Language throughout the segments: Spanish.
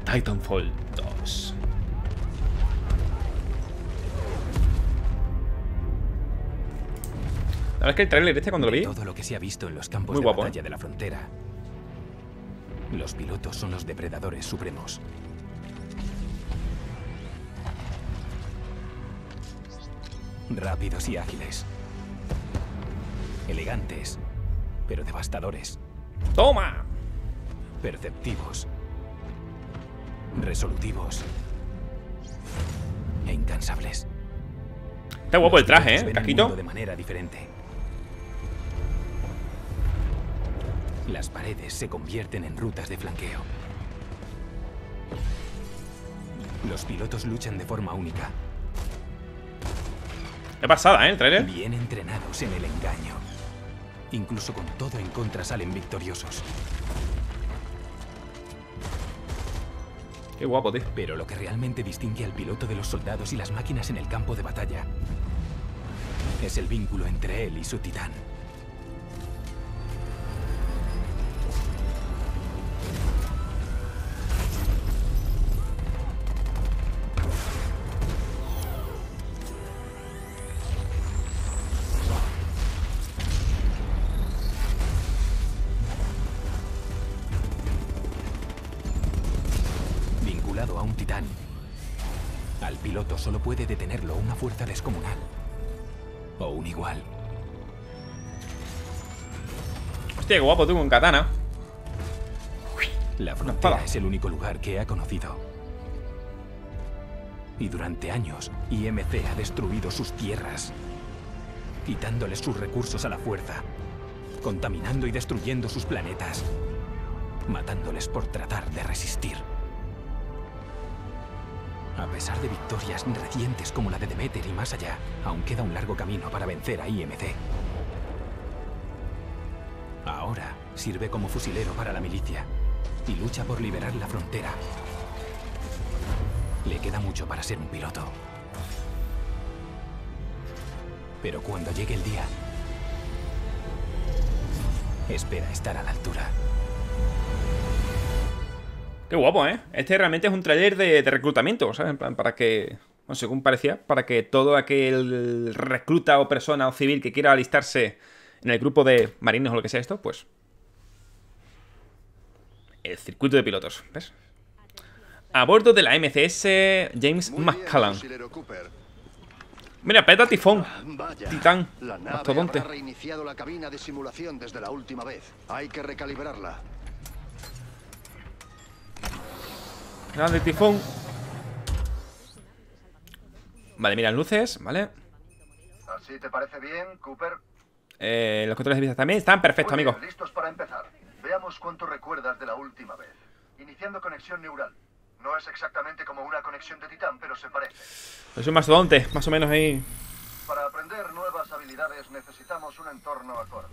Titanfall 2. La verdad es que el trailer este cuando lo vi, todo lo que se ha visto en los campos muy de guapo, batalla de la frontera. Los pilotos son los depredadores supremos. Rápidos y ágiles. Elegantes, pero devastadores. ¡Toma! Perceptivos. Resolutivos. E incansables. Está guapo el traje, Los ¿eh? ven El el casquito. mundo de manera diferente. Las paredes se convierten en rutas de flanqueo. Los pilotos luchan de forma única. Qué pasada, ¿eh? El trailer. Bien entrenados en el engaño. Incluso con todo en contra salen victoriosos. Qué guapo, tío. Pero lo que realmente distingue al piloto de los soldados y las máquinas en el campo de batalla es el vínculo entre él y su titán. A un titán, al piloto solo puede detenerlo una fuerza descomunal o un igual. Hostia, qué guapo tú con katana. La frontera es el único lugar que ha conocido. Y durante años, IMC ha destruido sus tierras, quitándoles sus recursos a la fuerza, contaminando y destruyendo sus planetas, matándoles por tratar de resistir. A pesar de victorias recientes como la de Demeter y más allá, aún queda un largo camino para vencer a IMC. Ahora sirve como fusilero para la milicia y lucha por liberar la frontera. Le queda mucho para ser un piloto. Pero cuando llegue el día, espera estar a la altura. Qué guapo, ¿eh? Este realmente es un trailer de reclutamiento, ¿sabes? En plan, para que, bueno, según parecía, para que todo aquel recluta o persona o civil que quiera alistarse en el grupo de marines o lo que sea esto, pues... el circuito de pilotos, ¿ves? A bordo de la MCS James McCallan. Mira, peta tifón. Vaya, Titán. La nave Mastodonte. habrá reiniciado la cabina de simulación desde la última vez. Hay que recalibrarla. Grande tifón. Vale, mira, luces, ¿vale? ¿Así te parece bien, Cooper? Los controles de vista también están perfectos, Muy bien, amigo. listos para empezar. Veamos cuánto recuerdas de la última vez. Iniciando conexión neural. No es exactamente como una conexión de titán, pero se parece. Es un mastodonte, más o menos ahí. Para aprender nuevas habilidades necesitamos un entorno acorde.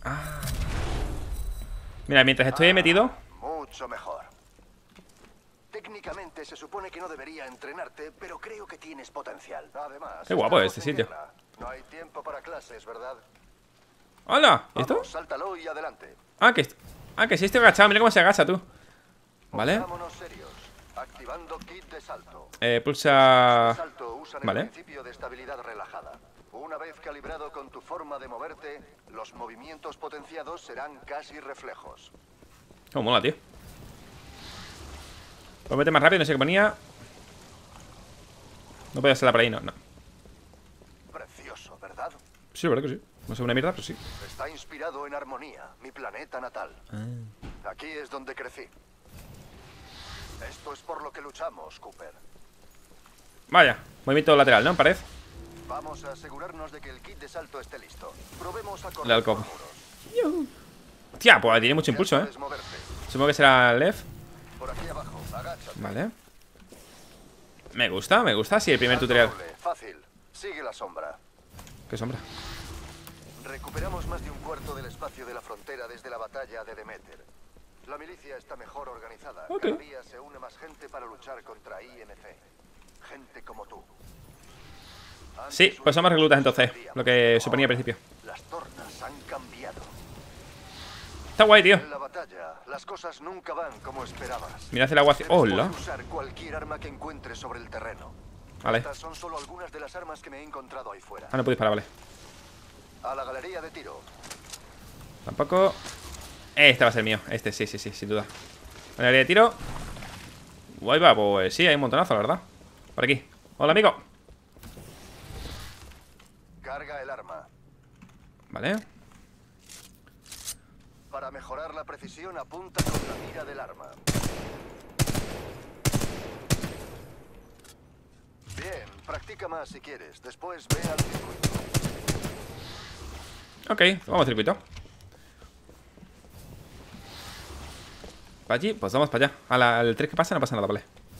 Mira, mientras estoy metido... Mucho mejor. Técnicamente se supone que no debería entrenarte, pero creo que tienes potencial. Además, Qué guapo estamos este en sitio. guerra. No hay tiempo para clases, ¿verdad? ¡Hola! ¿Y esto? Vamos, sáltalo y adelante. Ah, que sí estoy agachado. Mira cómo se agacha tú. Vale. Pongámonos serios. Activando kit de salto. Pulsa... De salto usan Vale. el principio de estabilidad relajada. Una vez calibrado con tu forma de moverte, los movimientos potenciados serán casi reflejos. Cómo mola, tío. Pues mete más rápido, no sé qué ponía. No podía ser por ahí, no. Precioso, ¿verdad? Sí, verdad que sí. No sé una mierda, pero sí. Está inspirado en Armonía, mi planeta natal. Aquí es donde crecí. Esto es por lo que luchamos, Cooper. Vaya, movimiento lateral, ¿no? En pared. Vamos a asegurarnos de que el kit de salto esté listo. Probemos a correr Le da el copo. por muros. Tía, pues tiene mucho impulso, Ya ¿eh? puedes moverte. Supongo que será left. Por aquí abajo, agáchate. Vale. Me gusta. Sí, el primer Salto tutorial. doble, fácil. Sigue la sombra. Qué sombra. Recuperamos más de un cuarto del espacio de la frontera desde la batalla de Demeter. La milicia está mejor organizada. Ok. Cada día se une más gente para luchar contra IMC. Gente como tú. Antes Sí, pues somos reclutas entonces. Lo que Ahora, suponía al principio. Las tornas han cambiado. Está guay, tío. En la batalla Vaya, las cosas nunca van como esperabas. Mirad el agua. ¡Hola! Puedes usar cualquier arma que encuentres sobre el terreno. Vale. Estas son solo algunas de las armas que me he encontrado ahí fuera. Ah, no puedo disparar, vale. A la galería de tiro. Tampoco. Este va a ser mío. Este, sí, sin duda. Galería de tiro. Guay, va, pues sí, hay un montonazo, la verdad. Por aquí. Hola, amigo. Carga el arma. Vale. Para mejorar la precisión, apunta con la mira del arma. Bien, practica más si quieres. Después ve al circuito. Ok, vamos al circuito. Para allí, pues vamos para allá. Al 3 que pasa no pasa nada, vale.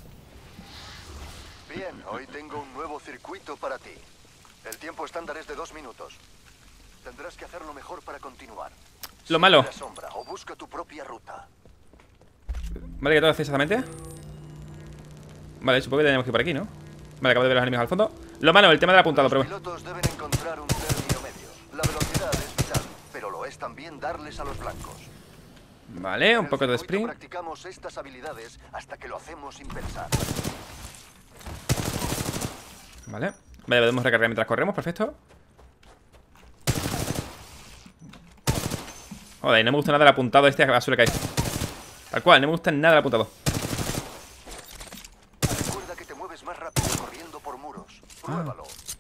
Bien, hoy tengo un nuevo circuito para ti. El tiempo estándar es de 2 minutos. Tendrás que hacerlo mejor para continuar. Lo malo. Sigue la sombra o busca tu propia ruta. Vale, ¿qué tengo que hacer exactamente? Vale, supongo que tenemos que ir por aquí, ¿no? Vale, acabo de ver los enemigos al fondo. Lo malo, el tema del apuntado, pero Los pilotos deben encontrar un término medio. La velocidad es vital, pero lo es también darles a los blancos. vale, un poco de En el circuito sprint. practicamos estas habilidades hasta que lo hacemos sin pensar. Vale, vale, podemos recargar mientras corremos, perfecto. Joder, no me gusta nada el apuntado este a basura que hay. Tal cual, no me gusta nada el apuntado. Recuerda que te mueves más rápido corriendo por muros. Pruébalo.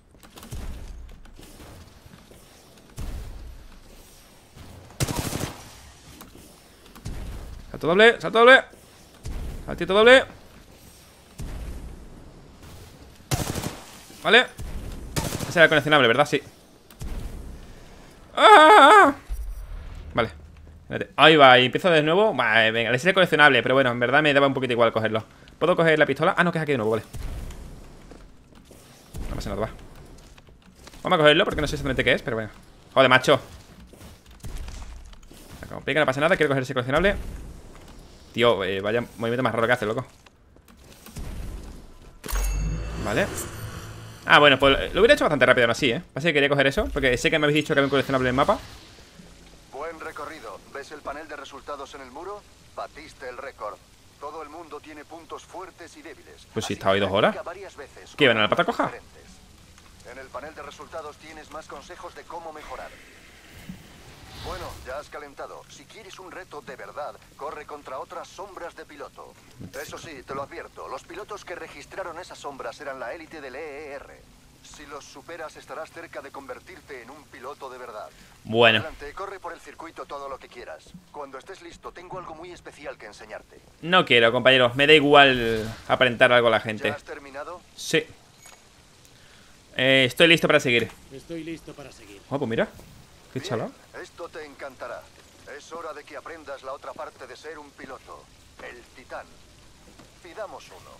Salto doble, salto doble. Saltito doble. Vale. Ese era el coleccionable, ¿verdad? Sí. ¡Ah! Vale. Espérate. Ahí va, y empiezo de nuevo. Vale, venga, ese es el coleccionable, pero bueno, en verdad me daba un poquito igual cogerlo. ¿Puedo coger la pistola? Ah, no, que es aquí de nuevo, vale. No pasa nada, va. Vamos a cogerlo porque no sé exactamente qué es, pero bueno. Joder, macho. Me complica, no pasa nada, quiero coger ese coleccionable. Tío, vaya movimiento más raro que hace, loco. Vale. Ah, bueno, pues lo hubiera hecho bastante rápido, aún así, Así que quería coger eso, porque sé que me habéis dicho que había un coleccionable en el mapa. Buen recorrido. ¿Ves el panel de resultados en el muro? Batiste el récord. Todo el mundo tiene puntos fuertes y débiles. Pues sí, Así estaba ahí que 2 horas. practica varias veces ¿Qué, iban con a la pata coja? diferentes. En el panel de resultados tienes más consejos de cómo mejorar. Bueno, ya has calentado. Si quieres un reto de verdad, corre contra otras sombras de piloto. Eso sí, te lo advierto. Los pilotos que registraron esas sombras eran la élite del EER. Si los superas, estarás cerca de convertirte en un piloto de verdad. Bueno. Adelante, corre por el circuito todo lo que quieras. Cuando estés listo, tengo algo muy especial que enseñarte. No quiero, compañeros. Me da igual aparentar algo a la ¿Ya gente. has terminado? Sí. Estoy listo para seguir. Estoy listo para seguir. Oh, pues mira. Qué Bien, chalado. esto te encantará. Es hora de que aprendas la otra parte de ser un piloto. El titán. Pidamos uno.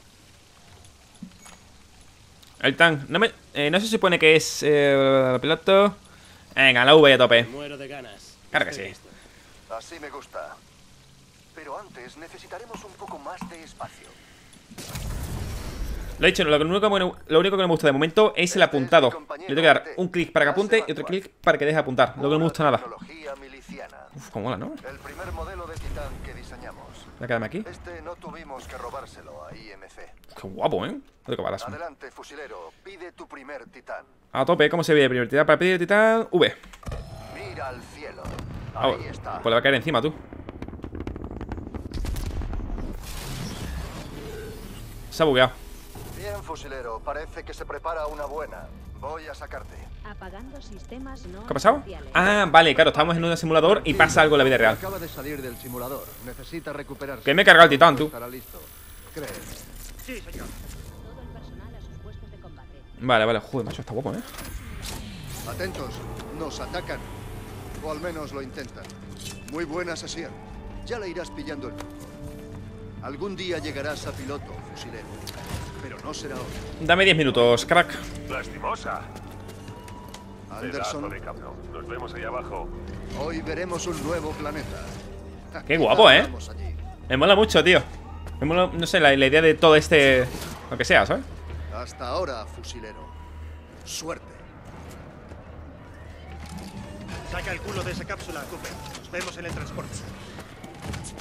El tank. No se supone que es piloto. Venga, la V a tope. Me muero de ganas. Claro que Estoy sí. listo. Así me gusta. Pero antes necesitaremos un poco más de espacio. Lo he dicho, lo único que no me gusta de momento es el apuntado. Le tengo que dar un clic para que apunte y otro clic para que deje de apuntar. Lo que no me gusta nada. Tecnología miliciana. Uf, cómo mola, ¿no? El primer modelo de titán que diseñamos. Voy a quedarme aquí. Este no tuvimos que robárselo a IMC. Qué guapo, ¿eh? Joder, qué balas. Adelante, fusilero. Pide tu primer titán. A tope, ¿cómo se ve? Primer titán para pedir el titán. V. Mira al cielo. Ah, Ahí está. pues le va a caer encima, tú. Se ha bugueado. Bien, fusilero. Parece que se prepara una buena. Voy a sacarte. Apagando sistemas no ¿Qué ha pasado? esenciales. Ah, vale, claro, estamos en un simulador y pasa algo en la vida real. Acaba de salir del simulador. Necesita recuperarse. Que me he cargado el titán, tú. Estará listo. Créeme. Todo el personal a sus puestos de combate. Vale, vale, joder, macho, está guapo, ¿eh? Atentos. Nos atacan. O al menos lo intentan. Muy buena sesión. Ya le irás pillando el truco. Algún día llegarás a piloto, fusilero. Pero no será hoy. Dame 10 minutos, crack. Lastimosa. Pedazo Anderson, de cabrón. Nos vemos ahí abajo. hoy veremos un nuevo planeta. Qué guapo, ¿eh? Vamos allí. Me mola mucho, tío. Me mola, no sé, la idea de todo este... Lo que sea, ¿sabes? Hasta ahora, fusilero. Suerte. Saca el culo de esa cápsula, Cooper. Nos vemos en el transporte.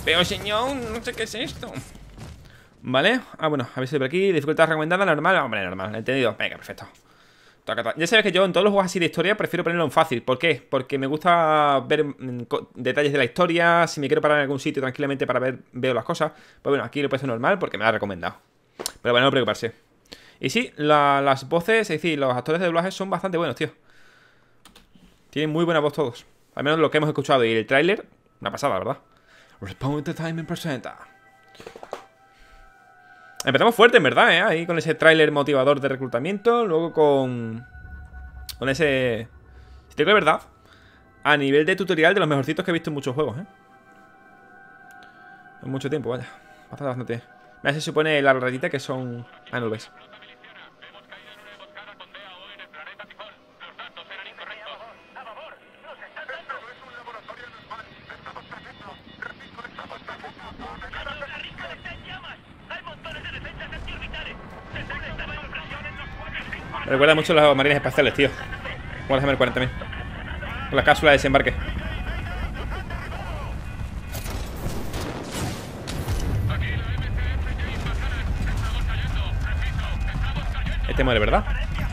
Pero señor, no sé qué es esto. Vale, bueno, a ver si por aquí. Dificultad recomendada, normal. Hombre, normal, entendido. Venga, perfecto. Ya sabes que yo en todos los juegos así de historia prefiero ponerlo en fácil. ¿Por qué? Porque me gusta ver detalles de la historia. Si me quiero parar en algún sitio tranquilamente para ver, veo las cosas. Pues bueno, aquí lo he puesto normal porque me lo ha recomendado. Pero bueno, no preocuparse. Y sí, las voces, es decir, los actores de doblaje son bastante buenos, tío. Tienen muy buena voz todos. Al menos lo que hemos escuchado. Y el tráiler, una pasada, ¿verdad? Respawn Entertainment presenta. Empezamos fuerte, en verdad, ¿eh? Ahí con ese tráiler motivador de reclutamiento. Luego con ese... Si te digo la verdad, a nivel de tutorial de los mejorcitos que he visto en muchos juegos, ¿eh? En mucho tiempo, vaya. Bastante. Me se supone la ratita que son... Ah, no lo ves. Me recuerda mucho a los marines espaciales, tío. Como las MR40 también. Con la cápsula de desembarque. Este muere, ¿verdad?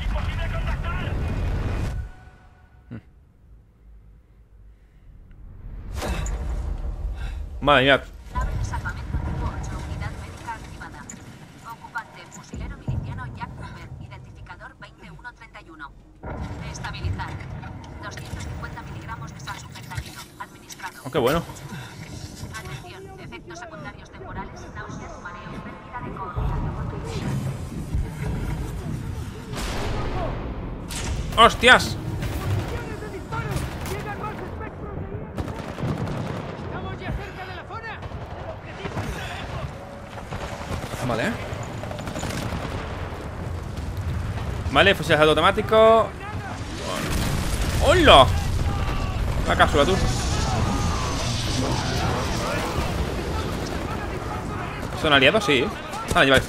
Madre mía. Nave de salvamento tipo 8, unidad médica activada. Ocupante, fusilero miliciano Jack Cooper, identificador 20131. Estabilizar. 250 miligramos de salsupentanilo, administrado. Oh, qué bueno. Atención, efectos secundarios temporales, náuseas, mareos, pérdida de coordinación motriz. ¡Hostias! Vale. Vale, fusilado automático. ¡Hola! La cápsula, tú. ¿Son aliados? Sí. Ah, vale.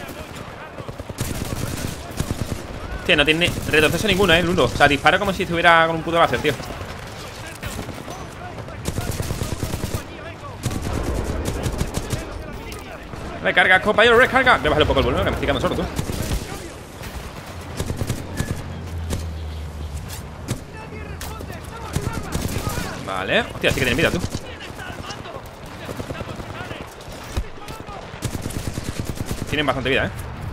Tío, no tiene retroceso ninguno, el uno. O sea, dispara como si estuviera con un puto láser, tío. Recarga, compañero, recarga. Voy a bajarle un poco el volumen, que me estoy quedando sordo, tú. Vale. Hostia, sí que tiene vida, tú. Tienen bastante vida,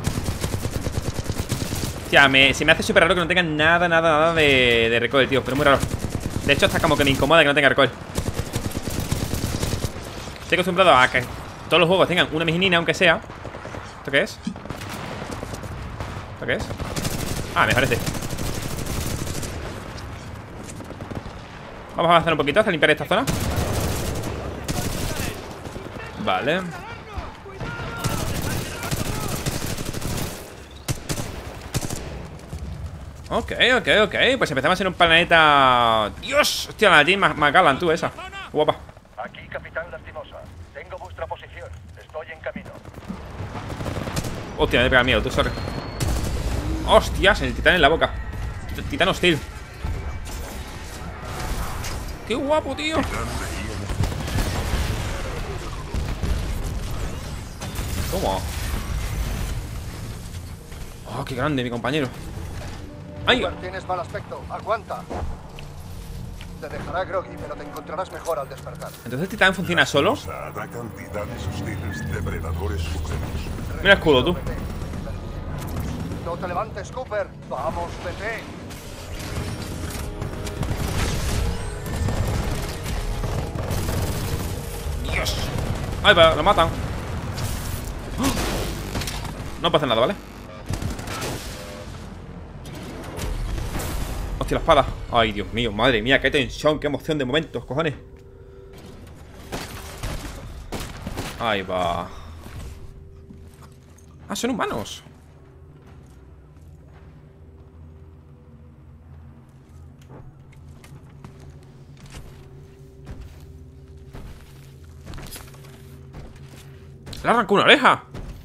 Hostia, se me hace súper raro que no tengan nada de recoil, tío. Pero muy raro. De hecho, hasta como que me incomoda que no tenga recoil. Estoy acostumbrado a que todos los juegos tengan una miginina, aunque sea. ¿Esto qué es? ¿Esto qué es? Ah, mejor este. Vamos a avanzar un poquito hasta limpiar esta zona. Vale. Ok. Pues empezamos en un planeta... ¡Dios! Hostia, la Jane McGallan, tú, esa. Guapa. Aquí, Capitán Lastimosa. Tengo vuestra posición. Estoy en camino. Hostia, me he pegado miedo, tú, sorry. Hostias, el titán en la boca. Titán hostil. ¡Qué guapo, tío! ¿Cómo? ¡Oh, qué grande, mi compañero! ¡Ay! Tienes mal aspecto. Aguanta. Te dejará groggy, pero te encontrarás mejor al despertar. ¿Entonces el titán funciona solo? Hará cantidades hostiles, depredadores supremos. Mira el escudo, tú. No te levantes, Cooper. Vamos, vete. ¡Dios! ¡Ay, va! Lo matan. No pasa nada, ¿vale? Hostia, la espada. Ay, Dios mío, madre mía, qué tensión, qué emoción de momentos, cojones. Ahí va. Ah, son humanos. Le arrancó una oreja.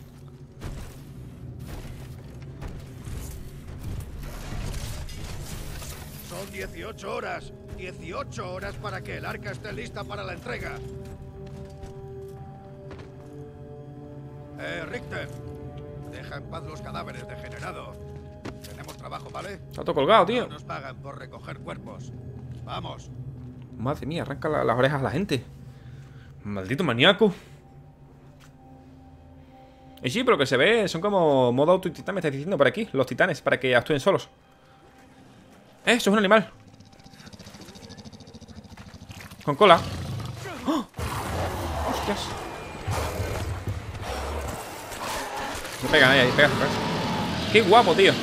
Son 18 horas. 18 horas para que el arca esté lista para la entrega. Richter. Deja en paz los cadáveres, degenerado. Tenemos trabajo, ¿vale? Está todo colgado, tío. No nos pagan por recoger cuerpos. Vamos. Madre mía, arranca las orejas a la gente. Maldito maníaco. Y sí, pero que se ve, son como modo auto-titán, me estáis diciendo por aquí, los titanes, para que actúen solos. Eso es un animal. Con cola. ¡Oh! ¡Hostias! Me pegan ahí, pegas. ¡Qué guapo, tío!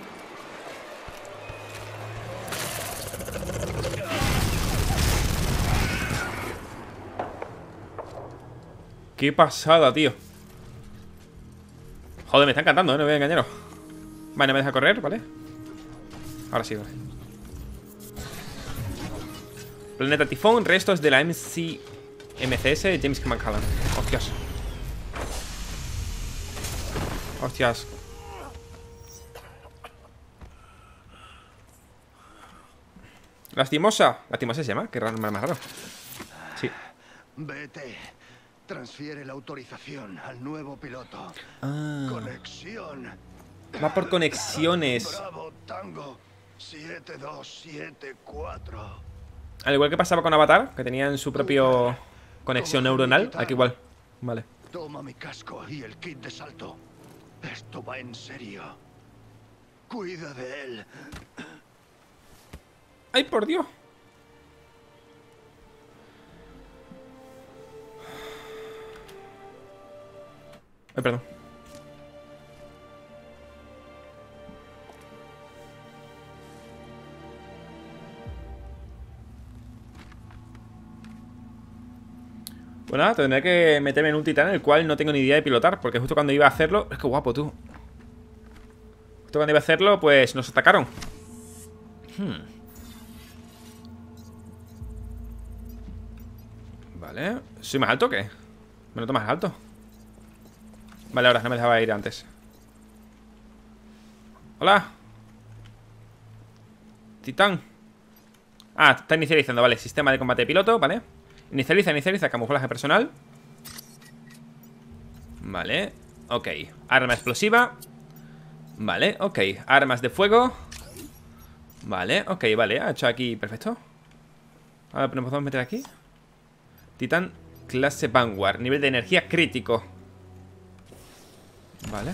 ¡Qué pasada, tío! Joder, me están cantando, no me voy a engañaros. Vale, no me deja correr, ¿vale? Ahora sí, vale. Planeta Tifón, restos de la MCS James McCallan. Hostias. Hostias. Lastimosa. Lastimosa se llama, qué raro, más raro. Sí. Vete. Transfiere la autorización al nuevo piloto. Conexión. Va por conexiones. Bravo Tango 7274. Al igual que pasaba con Avatar, que tenían su propio conexión neuronal. Aquí igual. Vale. Toma mi casco y el kit de salto. Esto va en serio. Cuida de él. ¡Ay, por Dios! Ay, perdón. Pues nada, tendré que meterme en un titán el cual no tengo ni idea de pilotar, porque justo cuando iba a hacerlo... Es que guapo, tú. Justo cuando iba a hacerlo, pues nos atacaron. Vale. ¿Soy más alto o qué? ¿Me noto más alto? Vale, ahora no me dejaba ir antes. Hola. Titán. Ah, está inicializando, vale. Sistema de combate de piloto, vale. Inicializa, camuflaje personal. Vale, ok. Arma explosiva. Vale, ok. Armas de fuego. Vale, ok, vale. Ha hecho aquí, perfecto. Ahora nos podemos meter aquí. Titán clase Vanguard. Nivel de energía crítico. Vale.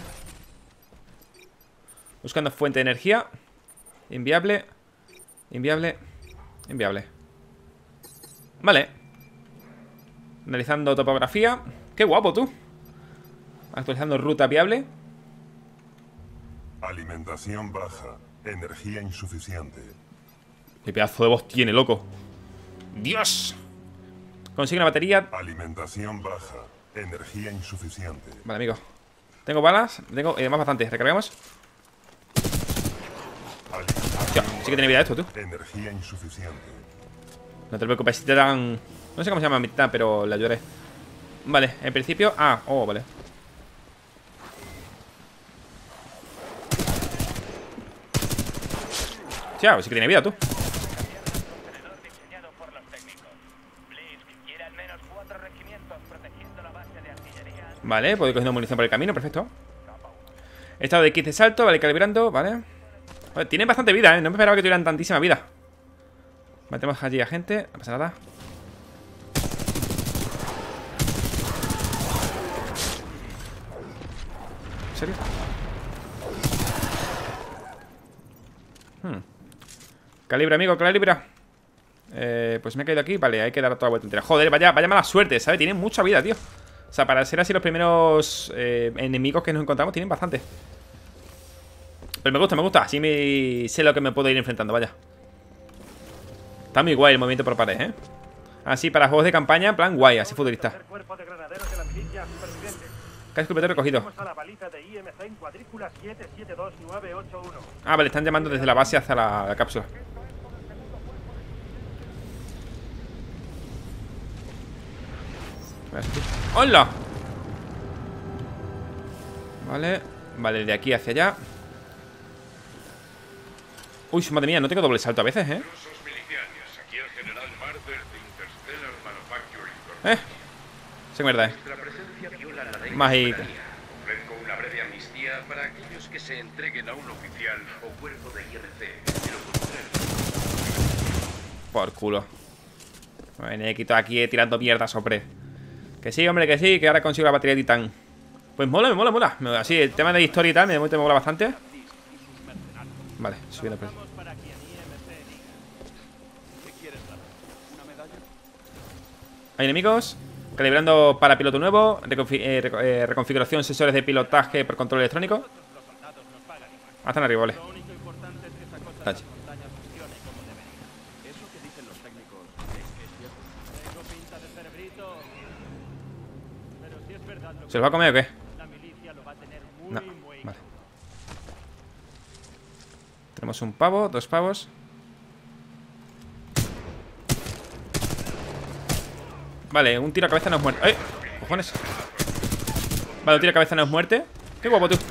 Buscando fuente de energía. Inviable. Inviable. Inviable. Vale. Analizando topografía. Qué guapo, tú. Actualizando ruta viable. Alimentación baja. Energía insuficiente. Qué pedazo de voz tiene, loco. ¡Dios! Consigue una batería. Alimentación baja. Energía insuficiente. Vale, amigo. Tengo balas. Tengo más bastante. Recargamos. Hostia, sí que tiene vida esto, tú. Energía insuficiente. No te preocupes, si te dan... No sé cómo se llama mitad, pero le ayudaré. Vale, en principio... Ah, oh, vale. Hostia, sí que tiene vida, tú. Vale, puedo ir cogiendo munición por el camino, perfecto. Estado de kit de salto, vale, calibrando, vale. Vale, tienen bastante vida, no me esperaba que tuvieran tantísima vida. Matemos allí a gente, no pasa nada. ¿En serio? Calibra, amigo, calibra. Pues me he caído aquí, vale, hay que dar toda la vuelta entera. Joder, vaya mala suerte, ¿sabes? Tienen mucha vida, tío. O sea, para ser así los primeros enemigos que nos encontramos, tienen bastante. Pero me gusta, así sé lo que me puedo ir enfrentando, vaya. Está muy guay el movimiento por pared, ¿eh? Así, para juegos de campaña, en plan guay, así futurista. Casco escopetero recogido. Ah, vale, están llamando desde la base hacia la cápsula. ¡Hola! Vale, de aquí hacia allá. Uy, madre mía, no tengo doble salto a veces, ¿eh? Esa mierda, Mágica. para aquellos que se entreguen a un oficial o cuerpo de IRC. De lo contrario. Por culo. Me venía quitado aquí tirando mierda sobre. Que sí, hombre, que sí, que ahora consigo la batería de titán. Pues mola, me mola. Así, el tema de historia y tal, me mola bastante. Vale, subiendo por aquí. Hay enemigos. Calibrando para piloto nuevo. Reconfiguración sensores de pilotaje por control electrónico. Ah, están arriba, vale. Tachi. ¿Se los va a comer o qué? No, vale. Tenemos un pavo, 2 pavos. Vale, un tiro a cabeza no es muerte. ¡Eh! ¡Cojones! Vale, un tiro a cabeza no es muerte. ¡Qué guapo tú!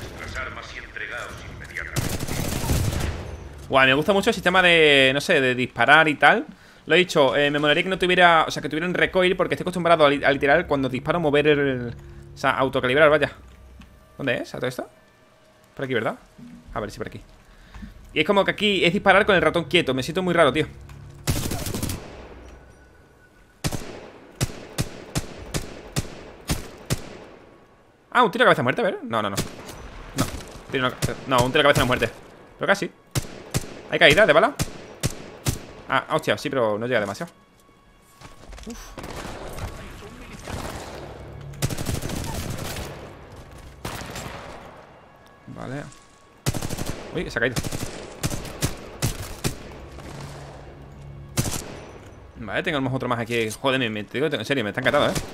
Guau, me gusta mucho el sistema de, no sé, de disparar y tal. Lo he dicho, me molaría que no tuviera, o sea, que tuviera un recoil, porque estoy acostumbrado a literal cuando disparo mover el... O sea, autocalibrar, vaya. ¿Dónde es? ¿A todo esto? Por aquí, ¿verdad? A ver si por aquí. Y es como que aquí es disparar con el ratón quieto. Me siento muy raro, tío. Ah, un tiro a cabeza muerte, a ver. No. No, un tiro a cabeza no muerte. Pero casi. ¿Hay caída de bala? Ah, hostia, sí, pero no llega demasiado. Uf. Vale. Uy, se ha caído. Vale, tenemos otro más aquí. Joder, te digo, en serio, me está encantado, ¿eh?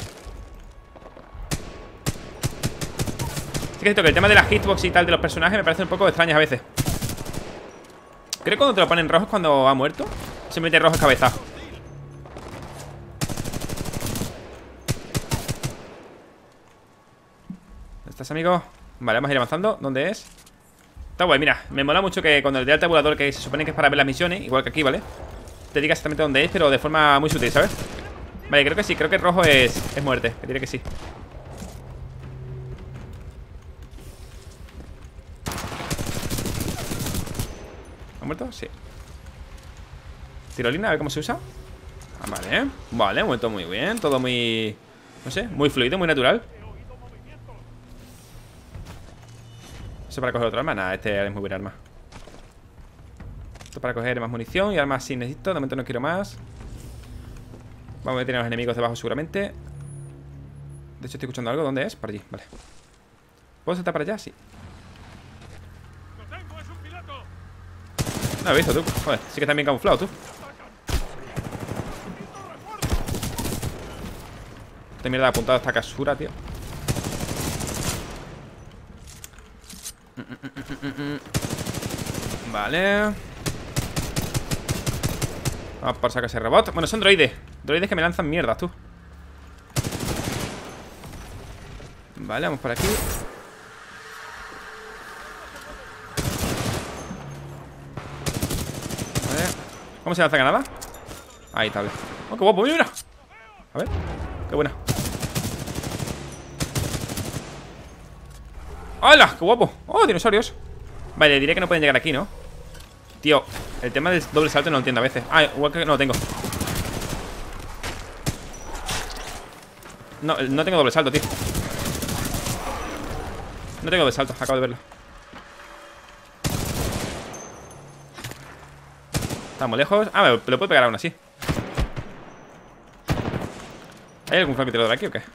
Sí que es cierto que el tema de las hitbox y tal de los personajes me parece un poco extrañas a veces. Creo que cuando te lo ponen rojo es cuando ha muerto. Se mete rojo en cabeza. ¿Dónde estás, amigo? Vale, vamos a ir avanzando. ¿Dónde es? Está guay, mira. Me mola mucho que cuando le dé al tabulador, que se supone que es para ver las misiones, igual que aquí, ¿vale? Te diga exactamente dónde es, pero de forma muy sutil, ¿sabes? Vale, creo que sí. Creo que el rojo es muerte. Que diré que sí. ¿Ha muerto? Sí. Tirolina, a ver cómo se usa. Ah, vale. Vale, ha muerto muy bien. Todo muy... no sé, muy fluido, muy natural. Eso para coger otro arma. Nada, este es muy buena arma. Esto para coger más munición y armas sí necesito. De momento no quiero más. Vamos a meter a los enemigos debajo seguramente. De hecho estoy escuchando algo. ¿Dónde es? Por allí, vale. ¿Puedo saltar para allá? Sí. No lo he visto, tú. Joder, sí que está bien camuflado, tú. Esta mierda ha apuntado a esta casura, tío. Vale. Vamos por sacar ese robot. Bueno, son droides. Droides que me lanzan mierdas, tú. Vale, vamos por aquí. Vale. ¿Cómo se lanza Granada? Ahí está, bien. Oh, qué guapo, mira. A ver, qué buena. ¡Hala! ¡Qué guapo! ¡Oh, dinosaurios! Vale, diré que no pueden llegar aquí, ¿no? Tío, el tema del doble salto no lo entiendo a veces. Ah, igual que no lo tengo. No, no tengo doble salto, tío. No tengo doble salto, acabo de verlo. Estamos lejos. Ah, me lo puedo pegar aún así. ¿Hay algún francotirador aquí o qué?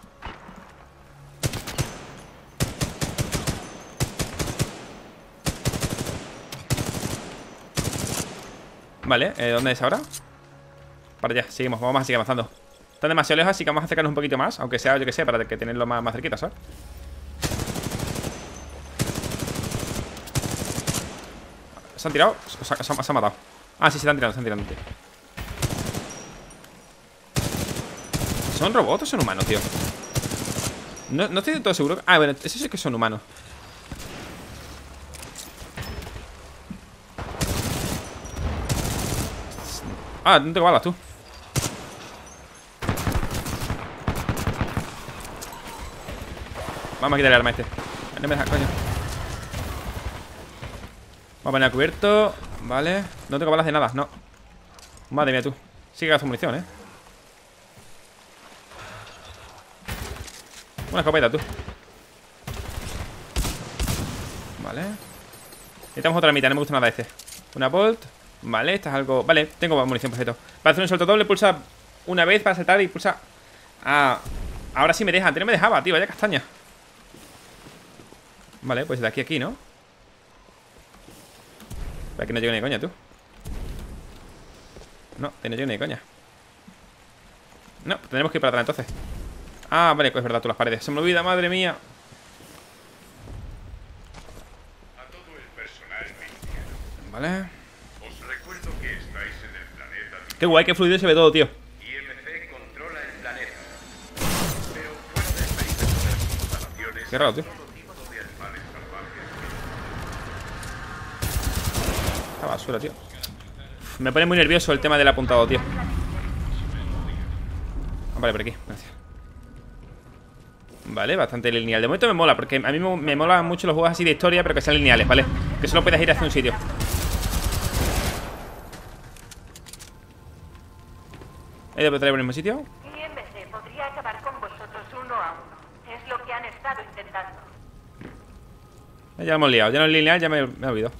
Vale, ¿dónde es ahora? Para allá, seguimos, vamos a seguir avanzando. Están demasiado lejos, así que vamos a acercarnos un poquito más. Aunque sea, yo que sé, para que tenerlo más cerquita, ¿sabes? ¿Se han tirado? Se han matado. Ah, sí, se están tirando, tío. ¿Son robots o son humanos, tío? No estoy del todo seguro. Ah, bueno, eso sí que son humanos. Ah, no tengo balas, tú. Vamos a quitar el arma este. No me deja, coño. Vamos a poner a cubierto. Vale. No tengo balas de nada, no. Madre mía, tú. Sí que gasto munición, ¿eh? Una escopeta, tú. Vale. Necesitamos otra mitad, no me gusta nada este. Una bolt. Vale, esta es algo... Vale, tengo munición, perfecto. Para hacer un salto doble, pulsa una vez para saltar y pulsa... Ah, ahora sí me deja. Antes no me dejaba, tío, vaya castaña. Vale, pues de aquí a aquí, ¿no? Para que no llegue ni de coña, tú. No, que no llegue ni de coña. No, tenemos que ir para atrás entonces. Ah, vale, pues es verdad, tú las paredes. Se me olvida, madre mía. A todo el personal miliciano, Vale. os recuerdo que estáis en el planeta Qué guay, qué fluido se ve todo, tío. IMC controla el planeta. Pero fuera del perímetro de las instalaciones, Qué raro, tío. todo tipo de animales salvajes. Esta basura, tío. Uf, me pone muy nervioso el tema del apuntado, tío. Vale, por aquí, gracias. Vale, bastante lineal. De momento me mola, porque a mí me molan mucho los juegos así de historia, pero que sean lineales, ¿vale? Que solo puedas ir hacia un sitio. ¿He de traer por el mismo sitio? IMC podría acabar con vosotros uno a uno. Es lo que han estado intentando. Ya lo hemos liado, ya no es lineal, ya me he olvidado.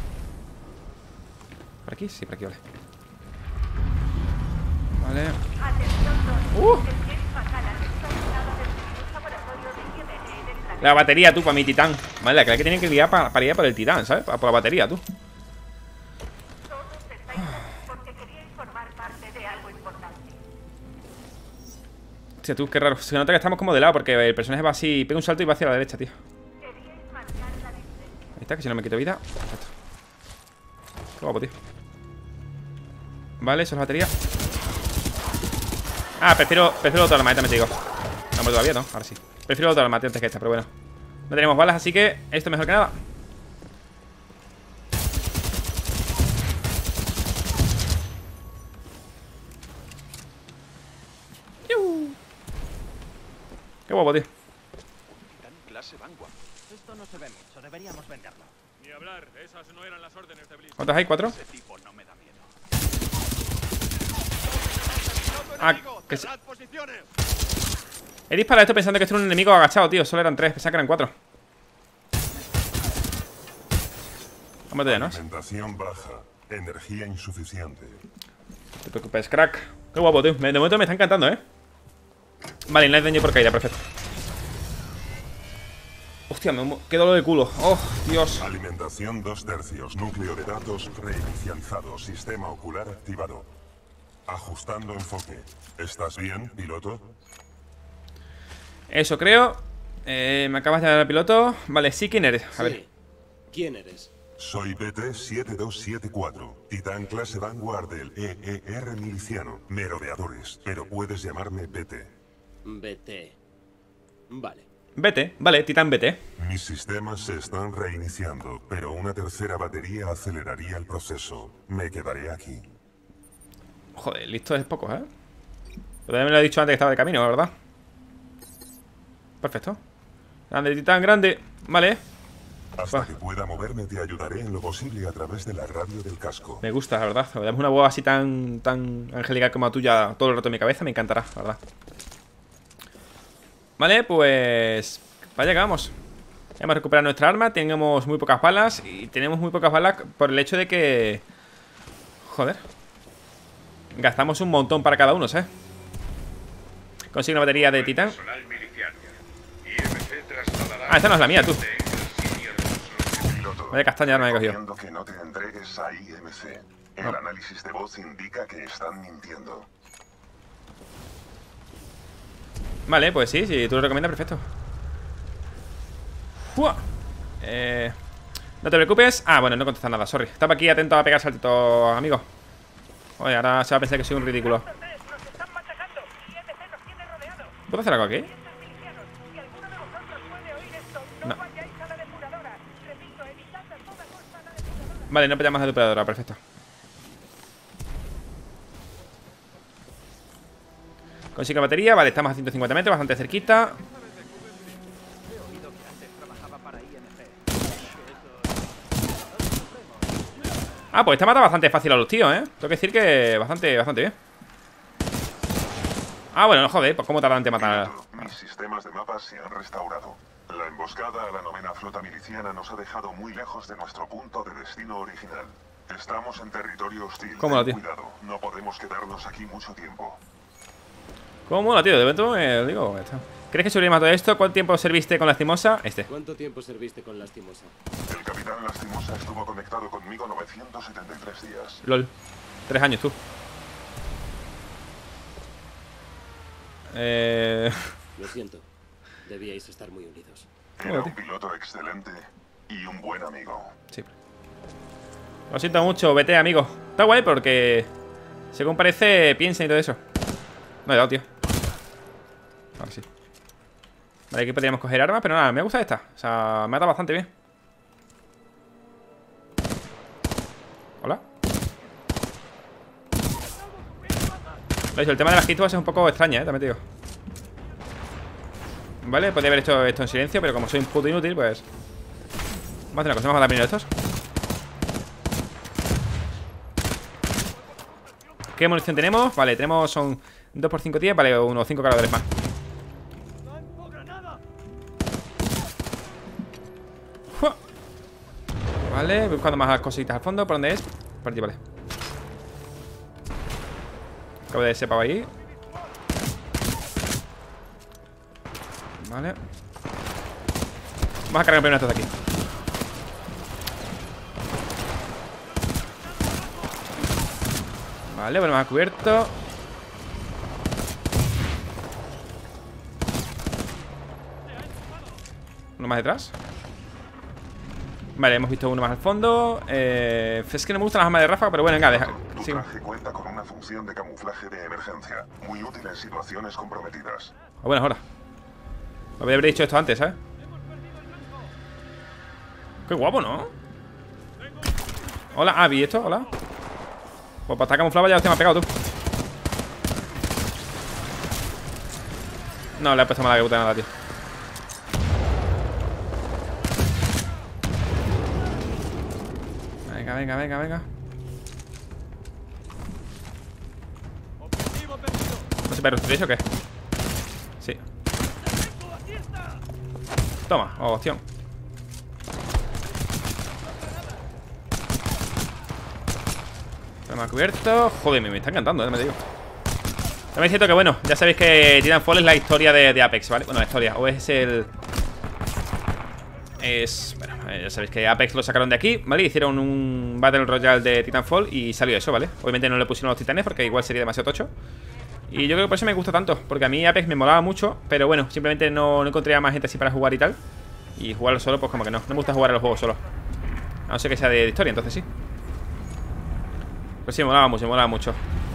¿Por aquí? Sí, por aquí, vale. Vale. La batería, tú, para mi titán. Vale, la que tiene que guiar para ir por el titán, ¿sabes? Por la batería, tú. Hostia, tú, qué raro. Se nota que estamos como de lado, porque el personaje va así. Pega un salto y va hacia la derecha, tío. Ahí está, que si no me quito vida. Perfecto. Qué guapo, tío. Vale, eso es la batería. Ah, prefiero otra arma, también te digo. No, todavía no, ahora sí. Prefiero otra arma antes que esta, pero bueno. No tenemos balas, así que esto es mejor que nada. Qué guapo, tío. Esto no se ve mucho, deberíamos venderlo. Ni hablar, esas no eran las órdenes de Blizzard. ¿Cuántas hay? ¿4? Ese tipo no me da miedo. Ah, que se... He disparado esto pensando que esto era un enemigo agachado, tío. Solo eran 3, pensaba que eran 4. Vamos allá, ¿no? Alimentación baja. Energía insuficiente. No te preocupes, crack. Qué guapo, tío. De momento me está encantando, ¿eh? Vale, no hay daño por caída, perfecto. Hostia, qué dolor de culo. Oh, Dios. Alimentación 2/3. Núcleo de datos reinicializado. Sistema ocular activado. Ajustando enfoque. ¿Estás bien, piloto? Eso creo. Me acabas de dar al piloto. Vale, sí, ¿quién eres? A ver. Sí. ¿Quién eres? Soy BT-7274, Titán clase Vanguard del EER miliciano. Merodeadores, pero puedes llamarme BT. BT. Vale. Vete, vale, Titán vete. Mis sistemas se están reiniciando, pero una tercera batería aceleraría el proceso. Me quedaré aquí. Joder, listo es poco, ¿eh? Pero también me lo he dicho antes que estaba de camino, ¿verdad? Perfecto. Grande, Titán, grande. Vale. Hasta que pueda moverme te ayudaré en lo posible a través de la radio del casco. Me gusta, la verdad. Me damos una voz así tan angelical como la tuya todo el rato en mi cabeza. Me encantará, la verdad. Vale, pues... Vaya que vamos. Hemos recuperado nuestra arma. Tenemos muy pocas balas. Y tenemos muy pocas balas por el hecho de que... Joder. Gastamos un montón para cada uno, ¿sabes? Consigue una batería de titán. Ah, esta no es la mía, tú. Vaya castaña arma me he cogido. Recomiendo que no te entregues a IMC. El análisis de voz indica que están mintiendo. Vale, pues sí, si tú lo recomiendas, perfecto. ¡Fua! No te preocupes. Ah, bueno, no contesta nada, sorry. Estaba aquí atento a pegar saltitos, amigo. Oye, ahora se va a pensar que soy un ridículo. ¿Puedo hacer algo aquí? No. Vale, no pillamos a la depuradora, perfecto. Consigue batería, vale, estamos a 150 metros, bastante cerquita. Ah, pues este mata bastante fácil a los tíos, ¿eh? Tengo que decir que bastante bien. Ah, bueno, no joder, pues cómo tardan en matar. Mis sistemas de mapas se han restaurado. La emboscada a la 9ª flota miliciana nos ha dejado muy lejos de nuestro punto de destino original. Estamos en territorio hostil. ¿Cómo lo, tío? Cuidado, no podemos quedarnos aquí mucho tiempo. ¿Cómo lo, tío? De momento digo, ¿crees que sobrevivirá todo esto? ¿Cuánto tiempo serviste con Lastimosa? ¿Cuánto tiempo serviste con Lastimosa? El capitán Lastimosa estuvo conectado conmigo 973 días. LOL. 3 años, tú. Lo siento. Debíais estar muy unidos. Era un piloto excelente y un buen amigo. Sí. Lo siento mucho, vete, amigo. Está guay porque, según parece, piensa y todo eso. No he dado, tío. Ahora sí. Vale, aquí podríamos coger armas, pero nada, me gusta esta. O sea, me mata bastante bien. Hola. El tema de las hitbox es un poco extraña, también te digo. Vale, podría haber hecho esto en silencio, pero como soy un puto inútil, pues vamos a hacer una cosa, vamos a dar primero estos. ¿Qué munición tenemos? Vale, tenemos son 2x5 10, vale, unos 5 cargadores más. Vale, buscando más cositas al fondo. ¿Por dónde es? Por aquí, vale. Acabo de separo ahí. Vale. Vamos a cargar primero estos de aquí. Vale, bueno, más cubierto. Uno más detrás. Vale, hemos visto uno más al fondo. Es que no me gustan las armas de ráfaga, pero bueno, venga, deja. Tu traje cuenta con una función de camuflaje de emergencia, muy útil en situaciones comprometidas. A buenas horas. Lo habría dicho esto antes, ¿sabes? Qué guapo, ¿no? Hola, ¿vi esto? Hola. Pues para estar camuflado ya te me ha pegado, tú. No, le he puesto mala que puta nada, tío. Venga. ¿No se puede restituir eso o qué? Sí. Toma, opción. Me ha cubierto. Joder, me está encantando, me digo. También es cierto que, bueno, ya sabéis que Titanfall es la historia de Apex, ¿vale? Bueno, la historia, o es el... Bueno, ya sabéis que Apex lo sacaron de aquí, ¿vale? Hicieron un Battle Royale de Titanfall y salió eso, ¿vale? Obviamente no le pusieron los titanes porque igual sería demasiado tocho. Y yo creo que por eso me gusta tanto, porque a mí Apex me molaba mucho, pero bueno, simplemente no encontré a más gente así para jugar y tal. Y jugarlo solo, pues como que no me gusta jugar a los juegos solo. A no ser que sea de historia, entonces sí. Pues sí, me molaba mucho.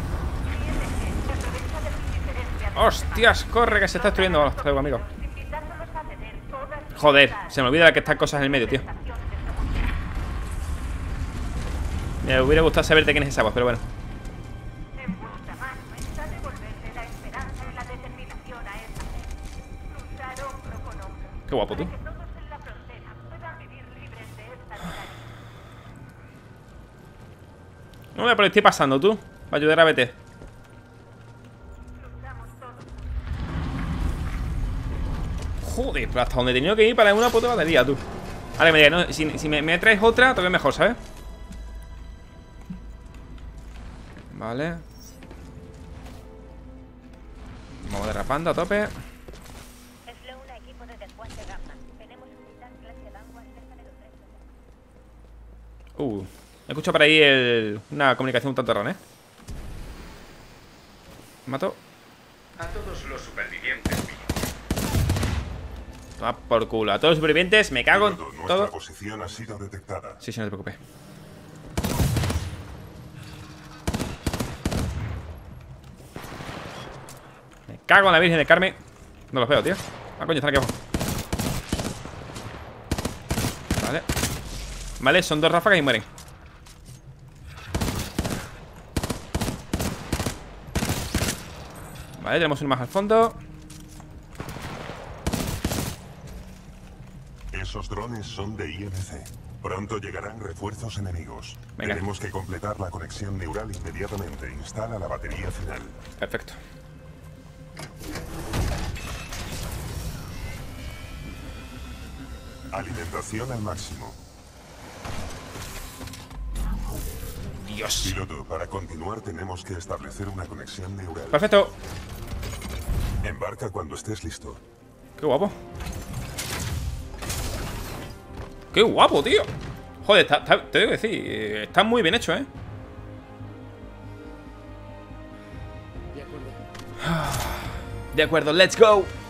¡Hostias! ¡Corre, que se está destruyendo! Hasta luego, amigo. Joder, se me olvida que están cosas en el medio, tío. Me hubiera gustado saber de quién es esa voz, pero bueno. Qué guapo, tú. No me estoy pasando, tú. Va a ayudar a BT. Joder, pero hasta donde he tenido que ir para una puta batería, tú. Ahora que me digas, no, si me traes otra, todavía mejor, ¿sabes? Vale. Vamos derrapando a tope. He escuchado por ahí una comunicación un tanto rara, ¿eh? ¿Mato? A todos los supervivientes. Toma por culo. A todos los supervivientes, me cago en Nuestra todo. posición ha sido detectada. Sí, no te preocupes. Me cago en la Virgen de Carmen. No los veo, tío. Ah, coño, están aquí abajo. Vale. Vale, son dos ráfagas y mueren. Vale, tenemos uno más al fondo. Esos drones son de IMC. Pronto llegarán refuerzos enemigos. Venga. Tenemos que completar la conexión neural inmediatamente. Instala la batería final. Perfecto. Alimentación al máximo. Dios. Piloto, para continuar tenemos que establecer una conexión neural. Perfecto. Embarca cuando estés listo. Qué guapo. Qué guapo, tío. Joder, te debo decir, está muy bien hecho, ¿eh? De acuerdo. De acuerdo, let's go.